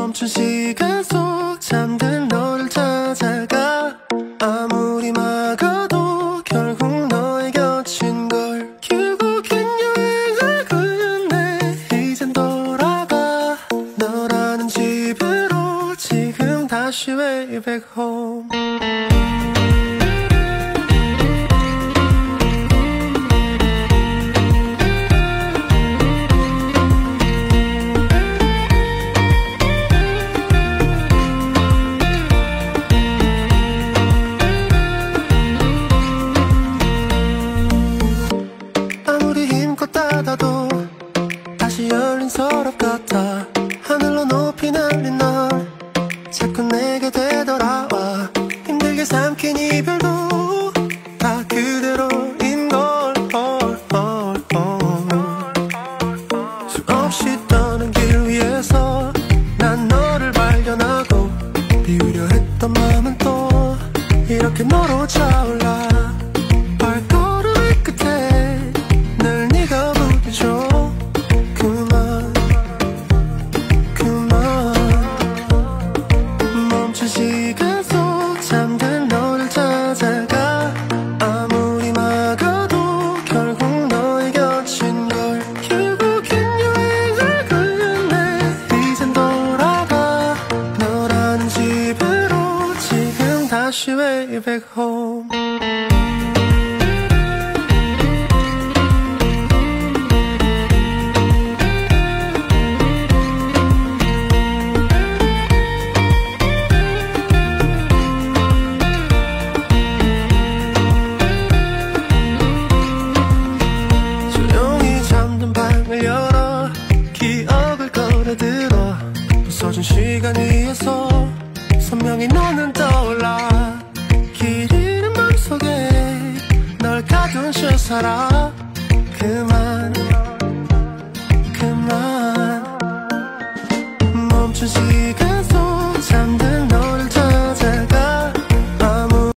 멈춘 시간 속 잠든 너를 찾아가. 아무리 막아도 결국 너의 곁인걸. 결국엔 여행을 끝내 이젠 돌아가. 너라는 집으로 지금 다시 way back home. 닫아도 다시 열린 서랍 같아. 하늘로 높이 날린 넌 자꾸 내게 되돌아와. 힘들게 삼킨 이별도 다 그대로인걸. 수없이 떠는 길 위에서 난 너를 발견하고 비우려 했던 마음은 또 이렇게 너로 차올라. 발걸음의 끝에 늘 네가 부딪혀. 그만 멈춘 시간 속 잠든 너를 찾아가. 아무리 막아도 결국 너의 곁인걸. 결국엔 여행을 끝내 이젠 돌아가. 너라는 집으로 지금 다시 way back home. 열어 기억을 꺼내들어. 부서진 시간 위에서 선명히 너는 떠올라. 길 잃은 맘속에 널 가둔 채 살아. 그만 멈춘 시간